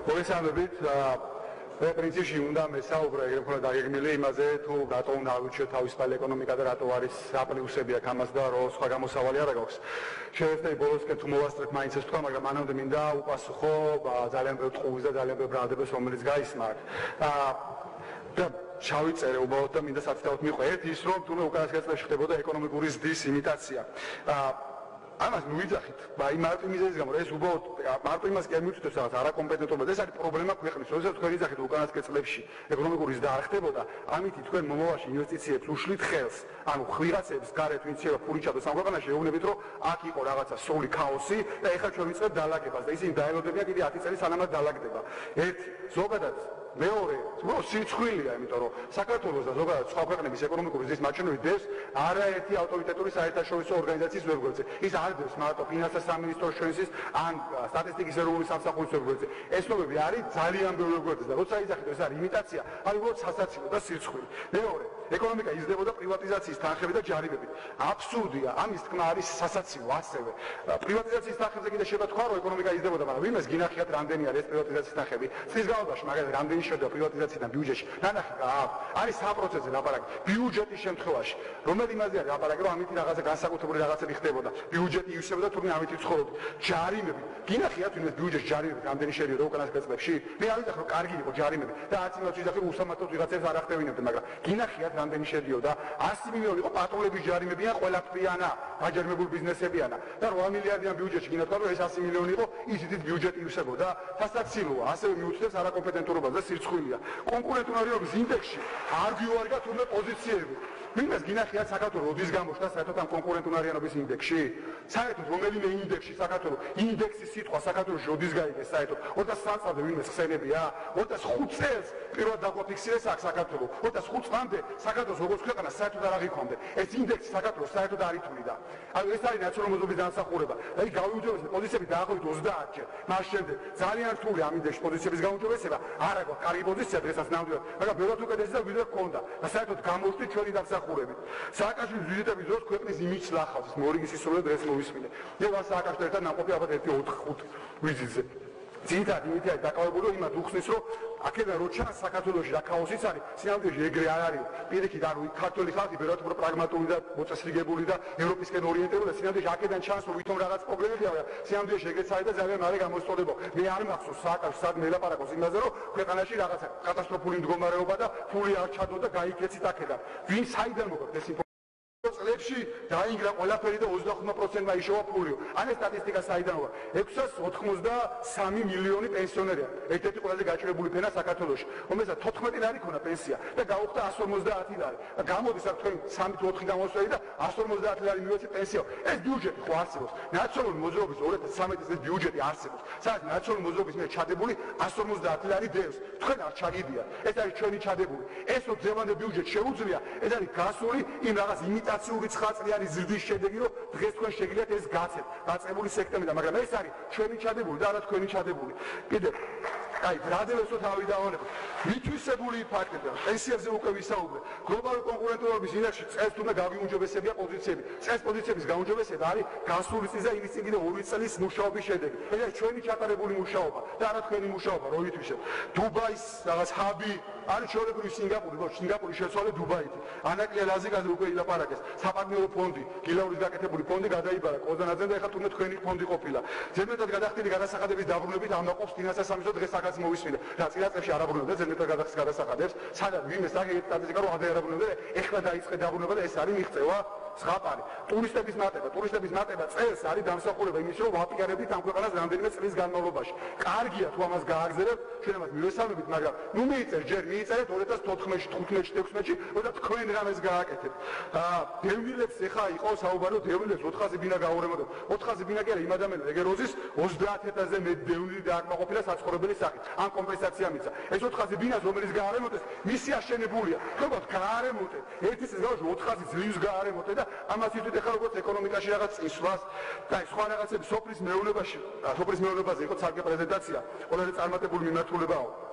მოგესალმებით. პრინციპში უნდა მესაუბრე უფრო დაგეგმილი იმაზე, თუ რატო უნდა ავირჩიოთ თავისუფალი ეკონომიკა და რატო არის საპლუსები აქ ამას და რო სხვა გამოსავალი არა გვაქვს. შევეცდები ბოლოსკენ თუ მოვასწრებ მაინც ეს თქვა, მაგრამ მანამდე მინდა უპასუხო ძალიან ბევრ ტყუილს და ძალიან ბევრ ბრალდებას, რომელიც გაისმა აქ. და ჩავიწერე უბრალოდ და მინდა სათითაოდ მიყვე. ერთი ის რომ თუნდაც უკანასკნელ წლებში ხდებოდა ეკონომიკური ზრდის იმიტაცია. ამას მივიძახით, აი მარტო იმის გამო, ეს უბრალოდ მარტო იმას კი არ მივწვდებს რაღაც არაკომპეტენტობა და ეს არის პრობლემა ქვეყნის. როდესაც თქვენ იძახით უკანასკნელ წლებში ეკონომიკური ზრდა არ ხდებოდა, ამით თქვენ მომავალში ინვესტიციებს უშლით ხელს. ანუ ვიღაცებს გარეთ ვინც შეიძლება ფული ჩადოს ამ ქვეყანაში, ეუბნებით რომ აქ იყო რაღაცა სრული ქაოსი და ეხლა ჩვენ ვიწყებთ დალაგებას და ისინი დაელოდებიან კიდე 10 წელი სანამ დალაგდება. ერთი, ზოგადად მეორე, სიცხვილია, იმიტომ რომ საქართველოს და ზოგადად სხვა ქვეყნების ეკონომიკური ზრდის მაჩვენებელი დევს არაერთი ავტორიტეტური საერთაშორისო ორგანიზაციის ვებგვერდზე. ის არ დევს მარტო ფინანსთა სამინისტროს ჩვენსის ან სტატისტიკის ეროვნული სამსახურის ვებგვერდზე. ეს ნომრები არის ძალიან ბევრი ვებგვერდზე და როცა იძახით ეს არის იმიტაცია, არის უბრალოდ სასაცილო და სიცხვილი. მეორე, ეკონომიკა იზრდებოდა პრივატიზაციის თანხებით და ჯარიმებით. აბსურდია, ამის თქმა არის სასაცილო ასევე. პრივატიზაციის თანხებზე კიდე შეიძლება თქვა, რომ ეკონომიკა იზრდებოდა, მაგრამ ვინმეს გინახიათ რამდენი არის ეს პრივატიზაციის თანხები? წლის განმავლობაში მაგალითად რამდენი შევიდა პრივატიზაციიდან ბიუჯეტში. ნანახი არის 3%-ზე ლაპარაკი. ბიუჯეტის შემთხვევაში, რომელი იმაზე არის ლაპარაკი, რომ ამით რაღაცა განსაკუთრებული რაღაცები ხდებოდა. ბიუჯეტი ივსებოდა, თურმე ამით ცხოვრობთ. ჯარიმები. გინახიათ ვინმეს ბიუჯეტში ჯარიმები რამდენი შედიოდა უკანასკნელ წლებში? მე არ ვიცი, რომ კარგი იყო ჯარიმები და 10 იმას ვიზახი, რომ უსამართლოდ ვიღაცებს არ ახდევინებდნენ, მაგრამ გინახიათ რამდენი შედიოდა? 100 მილიონი იყო პატოლების ჯარიმები ან ყველაფრიანა, გაჯერმებული ბიზნესებიანა და 8 მილიარდიან ბიუჯეტში გინათქვა, რომ ეს 100 მილიონი იყო, ისიც ბიუჯეტი ივსებოდა. სასაცილოა, ასევე მიუწევს არაკომპეტენტურობას და სირცხვილია. კონკურენტუნარიანობის ინდექსში არ გვიوارგა თურმე პოზიციები. ვინმეს გინახიათ საქართველოს როდის გამოჩნდა საერთოდ ამ კონკურენტუნარიანობის ინდექსში? საერთოდ რომელიმე ინდექსში საქართველოს ინდექსის სიტყვა საქართველოს როდის გაიგეს საერთოდ? 23 წლამდე ვინმეს ხსენებია? 25 წელს პირველად დაგვაფიქსირეს აქ საქართველოს. 25 წლამდე საქართველოს როგორც ქვეყანა საერთოდ არ აღიქვამდა. ეს ინდექსი საქართველოს საერთოდ არ ითვლიდა. ანუ ეს არის ნაციონალური მოზრდობის დამსახურება. და იქ გავიუჯებესეთ პოზიციები დაახლოებით 30-ჯერ. მას შემდეგ ძალიან რთული ამ ინდექსში პოზიციების გაუჯობესება. არა გვაქვს კარგი პოზიცია დღესაც ნამდვილად, მაგრამ ბევრად უკეთესი და ვიდრე გქონდა. და საერთოდ გამოვხდით ჩვენი დამსახურებით. სააკაშვილის ვიზიტების დროს ქვეყნის იმიჯს ლახავს, ეს მორიგის ისროლე დღეს მოვისმინე. მე ვარ სააკაშვილთან ერთად ნამყოფი ალბათ 1-4-5 ვიზიტზე. ძირითადად იმით არის დაკავებული, რომ იმათ უხსნის, რომ აქედან რო ჩანს საქართველოში რა ქაოსიც არის, სინამდვილეში ეგრე არ არის. პირიქით, ანუ ქართული ხალხი ბევრად უფრო პრაგმატული და მოწესრიგებული და ევროპისკენ ორიენტირებული და სინამდვილეში აქედან ჩანს, რომ ვითომ რაღაც პრობლემებია, სინამდვილეში ეგეც არის და ძალიან მალე გამოსწორდება. მე არ მახსოვს სააკაშვილს სადმე ელაპარაკოს იმაზე, რომ ქვეყანაში რაღაცა კატასტროფული მდგომარეობა და ფული არ ჩადო და გაიქეცით აქედან. ვინ საიდან მოგაქვს ეს წლებში დაინგრა ყველაფერი და 25%-მა იშოვა ფულიო. ან ეს სტატისტიკა საიდან მოვა? 683 მილიონი პენსიონერია. ერთ-ერთი ყველაზე გაჭირებული ფენა საქართველოში. რომელსაც 14 ლარი ქონა პენსია და გაუხდა 150 ლარი. და გამოდის აქ თქვენ 3-4 გამოსვლელი და 150 ლარი მივეცეთ პენსია. ეს ბიუჯეტი ხო არსებობს? ნაციონალური მოძრაობის 2013 წლის ბიუჯეტი არსებობს. სადაც ნაციონალური მოძრაობის მიერ ჩადებული 150 ლარი დევს. თქვენ არ ჩაგიდიათ. ეს არის ჩვენი ჩადებული. ეს რო ძევანდე ბიუჯეტი შეუძლია, ეს არის გასული იმ რაღაც იმიტაციური 9 წლიანი ზრდის შედეგი, რომ დღეს თქვენ შეგიძლიათ ეს გაცეთ. დაწყებული სექტემბრიდან, მაგრამ ეს არის ჩვენი ჩადებული და არა თქვენი ჩადებული. კიდე აი, ბრადევესო თავი დავანებოთ. მითვისებული ფაქტები, პენსიებზე უკვე ვისაუბრე. გლობალური კონკურენტობის ინდექსში წელს თუნდაც გავიუმჯობესებია პოზიციები. წელს პოზიციების გაუმჯობესება არის გასული წლის და იმის წინ კიდე 2 წლის მუშაობის შედეგი. ეს არის ჩვენი ჩატარებული მუშაობა და არა თქვენი მუშაობა, რო ვითვისებთ. დუბაის რაღაც ჰაბი არის ჩვეულებრივი სინგაპური, ხო, სინგაპურის შეცვალე დუბაით. ანაკლია ლაზიკაზე უკვე ილაპარაკეს. საპარტნიორო ფონდი, გილაურის გაკეთებული ფონდი გადაიბარა კოზანაძემ და ეხლა თუნდაც თქვენი ფონდი ყოფილა. ზედმეტად გადახდილი გადასახადების დაბრუნებით ამაყობს ფინანსთა სამინისტრო დღეს ახაც მოვისმინე. რა წინა წლებში არ აბრუნებდა ზედმეტად გადასახადებს, სადაც ვინმე საკეთეთ სტატისტიკა რომ არ დაებრუნებდა, ეხლა დაიწყე დაბრუნება და ეს არის მიღწევა. სხაპარი. ტურისტების მატება წელს არის დამსახურება იმის, რომ ვაპიარებდით ამ ქვეყანას რამდენიმე წლის განმავლობაში. კარგია თუ ამას გააგზავნებთ, ჩვენ ამას მივესალმებით, მაგრამ ნუ მიიწერ ჯერ მიიწერეთ 2014-ში, 15-ში, 16-ში, როცა თქვენ რამეს გააკეთებთ. დევნილებს ეხა იყო საუბარი, დევნილებს 400 ბინა გაურემოდოთ. 400 ბინა კი არა, იმ ადამიანს ეგეროზის 30,000-ზე მეტ დევნილი დააკმაყოფილა საცხოვრებელი სახით. ან კომპენსაცია მისცა. ეს 400 ბინას, რომელიც გაარემონტეს, მისი აშენებულია. თქვენ გაარემონტეთ. ერთი წლის განმავლობაში 400 ძლივს გაარემონტეთ და ამას ითვლით ახლა როგორც ეკონომიკაში რაღაც წინსვლას და სხვა რაღაცები სოფლის მეურნეობაში, სოფლის მეურნეობაზე იყო ცალკე პრეზენტაცია, ყველაზე წარმატებული მიმართულებაა.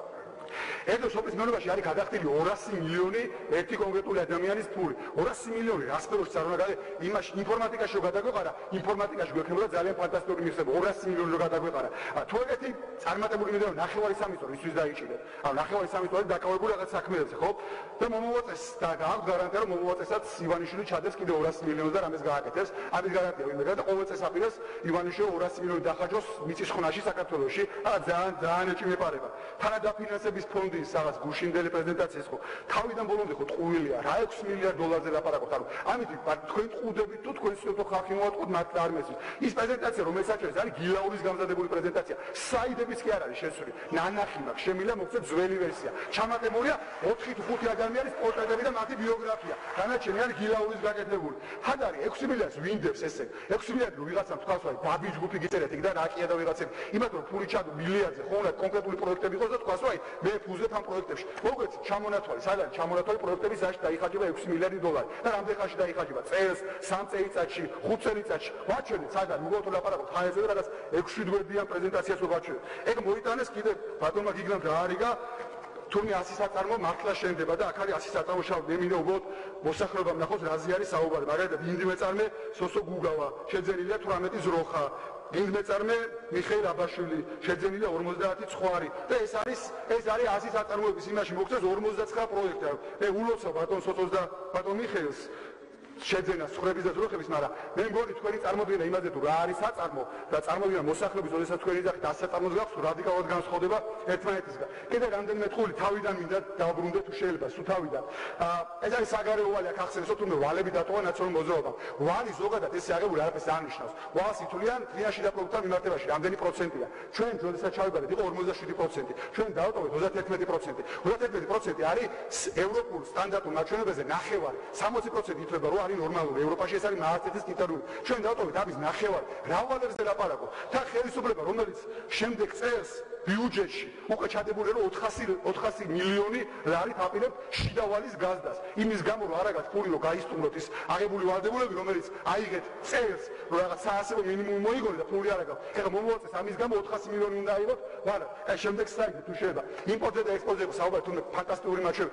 ერთ სოფლის მეურნეობაში არის გადახდილი 200 მილიონი ერთი კონკრეტული ადამიანის ფული. 200 მილიონი რა სფეროში წარმოადგენს? იმაში ინფორმატიკაში რო გადაგვეყარა, ინფორმატიკაში გვექნებოდა ძალიან ფანტასტიკური მიღწევა. 200 მილიონი რო გადაგვეყარა. თუ ეგეთი წარმატებული მიდევნა ნახევარი სამი ისვის დაიჭირეთ. ანუ ნახევარი სამი დაკავებული რაღაც საქმეებზე, ხო? და მომოვაწეს და აქვს გარანტია, რომ მომოვაწესაც ივანიშვილი ჩადეს კიდე 200 მილიონს და რამეს გააკეთებს. ამის გარანტია ვინმე და ყოველ წესაპირას ივანიშვილი 200 მილიონი დახარჯოს მიწის ხვნაში საქართველოში. ძალიან ეჭვმეპარება. თანადაფინანსების ფონდის რაღაც გუშინდელი პრეზენტაციის ხო თავიდან ბოლომდე ხო ტყუილია რა 6 მილიარდ დოლარზე ლაპარაკობთ. ანუ ამით თქვენ ტყუდებით თუ თქვენ ცდილობთ ხალხი მოვატყუოთ მათ არ მესმის. ის პრეზენტაცია რომელიც საჭიროა არის გილაურის გამზადებული პრეზენტაცია. საიდებიც კი არ არის შესული. ნანახი მაქვს შემიძლია მოგცეთ ძველი ვერსია. ჩამატებულია 4 თუ 5 ადამიანის პორტრეტები და მათი ბიოგრაფია. განაჩენი არის გილაურის გაკეთებული. ხად არის 6 მილიარდს ვინდებს ესე? 6 მილიარდი რო ვიღაცამ თქვას ვაი დაბიჯ ჯგუფი გიწერეთ იქ და რაკია და ვიღაცები. იმათ რომ ფული ჩადო მილიარდზე ხო უნდა კონკრეტული პროექტები იყოს და თქვას ვაი მე ფუძებ ამ პროექტებში. მოგეცით ჩამონათვალი, სად არის ჩამონათვალი პროექტების ზაში დაიხარჯება 6 მილიარდი დოლარი. და რამდენ ხანში დაიხარჯება? წელს, 3 წელიწადში, 5 წელიწადში. ვაჩვენეთ სად არის? მოგოთ ლაპარაკობთ ხაეზე და რაღაც 6 გვერდიან პრეზენტაციას ვაჩვენეთ. ეგ მოიტანეს კიდე ბატონმა გიგნამ გაარიგა თურმე 100 საწარმო მართლა შენდება და აქ არის 100 საწარმო შავ მე მინდა უბრალოდ მოსახლეობამ ნახოს რაზე არის საუბარი. მაგალითად ინდი მეწარმე სოსო გუგავა შეძენილია 18 ზროხა. ინდი მეწარმე მიხეილ აბაშვილი შეძენილია 50 ცხვარი და ეს არის 100 საწარმოების იმაში მოგწეს 59 პროექტი. მე ულოცავ ბატონ სოცოს და ბატონ მიხეილს შეძენა ცხრების და ზროხების, მაგრამ მე მგონი თქვენი წარმოდგენა იმაზე თუ რა არის საწარმო და წარმოდგენა მოსახლეობის, როდესაც თქვენი ეძახით 100 საწარმოს გახსოვთ, რადიკალურად განსხვავდება ერთმანეთისგან. კიდე რამდენიმე თხული თავიდან მინდა დავბრუნდეთ თუ შეიძლება სულ თავიდან. ეს არის საგარეო ვალი, აქ ახსენებსო თუმე ვალები დატოვა ნაციონალურ მოძრაობამ. ვალი ზოგადად ესე აღებული არაფერს არ ნიშნავს. ვალს ითვლიან თბილისში და პროდუქტთან მიმართებაში რამდენი პროცენტია. ჩვენ როდესაც ჩავიბარეთ იყო 47%. ჩვენ დავტოვეთ 31%. 31% არის ევროპულ სტანდარტულ მაჩვენებაზე ნახევარი. 60% ითვლება რომ ნორმალური ევროპაში ეს არის მაასტრიხტის კრიტერიუმი. ჩვენ დავტოვეთ ამის ნახევარი. რა ვალებზე ლაპარაკობ? და ხელისუფლება რომელიც შემდეგ წელს ბიუჯეტში უკვე ჩადებული რომ 400 მილიონი ლარი აპირებთ შიდა ვალის გაზდას. იმის გამო რომ არაგაც ფული რომ გაისტუმროთ ის აღებული ვალდებულები რომელიც აიღეთ წელს რომ რაღაც საასებო მინიმუმი მოიგონეთ და ფული არაგავს. ეხლა მომოვაწეს ამის გამო 400 მილიონი უნდა აიღოთ. მაგრამ აი შემდეგ საერთოდ თუ შეიძლება იმპორტზე და ექსპორტზე საუბარი თუნდაც ფანტასტიკური მაჩვენებელი.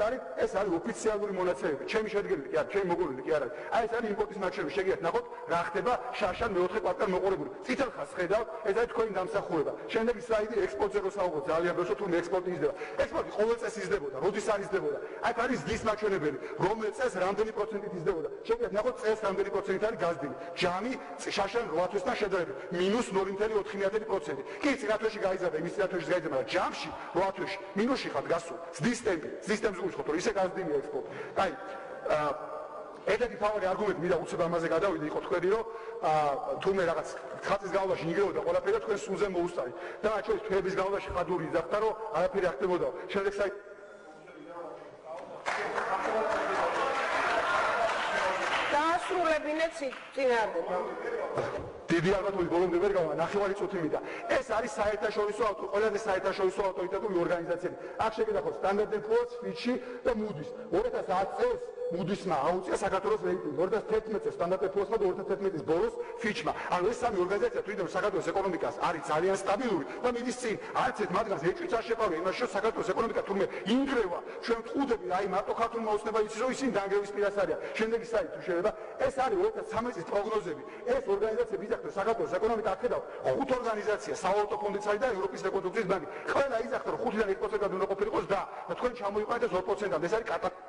ეს არის ოფიციალური მონაცემები. ჩემი შედგენილი კი არა, ჩემი მოგონილი კი არა. აი ეს არის იმპორტის მაჩვენებელი. შეგიძლიათ ნახოთ რა ხდება შარშან მეოთხე კვარტალ მოყოლებული. წითელ ხაზს ხედავთ, ეს არის თქვენი დამსახურება. შემდეგი სლაიდი ექსპორტზე რო საუბრობთ ძალიან ბევრს თუ ექსპორტი იზრდება. ექსპორტი ყოველ წელს იზრდებოდა, როდის არ იზრდებოდა. აქ არის ზრდის მაჩვენებელი, რომელ წელს რამდენი პროცენტით იზრდებოდა. შეგიძლიათ ნახოთ წელს რამდენი პროცენტით არის გაზრდილი. ჯამი შარშან 8 თვესთან შედარებით -0.4%. კი, წინა თვეში გაიზარდა, იმის წინა თვეში გაიზარდა, მაგრამ ჯამში 8 თვეში მინუსში ხარ გასულ. ზრდის ტემპი გულისხმობთ, რომ ისე გაზრდილია ექსპორტი. აი ერთ-ერთი თავი არგუმენტი მინდა უცებ ამაზე გადავიდე, იყო თქვენი რომ თუმე რაღაც ხატის განმავლობაში იგრეოდა ყველაფერი და თქვენ სულზე მოუსწარით. და მათ შორის თვეების განმავლობაში ხადური იძახდა რომ არაფერი არ ხდებოდა. შემდეგ დაასრულებინეთ წინააღმდეგ. დიდი ალბათობით ბოლომდე ვერ გავა ნახევარი წუთი მინდა. ეს არის საერთაშორისო ყველაზე საერთაშორისო ავტორიტეტული ორგანიზაციები. აქ შეგეძახოთ Standard & Poor's, Fitch და Moody's. 2010 წელს Moody's-მა აუწია საქართველოს რეიტინგი. 2011 წელს Standard & Poor's-მა და 2011 ბოლოს Fitch-მა. ანუ ეს სამი ორგანიზაცია თვითონ საქართველოს ეკონომიკას არის ძალიან სტაბილური და მიდის წინ. არც ერთ მათგანს ეჭვიც არ შეყავია იმაში, რომ საქართველოს ეკონომიკა თურმე ინგრევა. ჩვენ ვწუდები, აი მარტო ქართულმა უცნება იცის, რომ ისინი დანგრევის პირას არიან. შემდეგი საიტი თუ შეიძლება, ეს არის 2013 წლის პროგნოზები. ეს ორგანიზაციები იძახდა საქართველოს ეკონომიკა ახედავ 5 ორგანიზაცია, სავალუტო ფონდიც არის და ევროპის რეკონსტრუქციის ბანკი. ყველა იძახდა რომ 5-დან 1%-ად უნდა ყოფილიყოს და თქვენ ჩამოიყვანეთ 2%-ად. ეს არის კატასტროფა.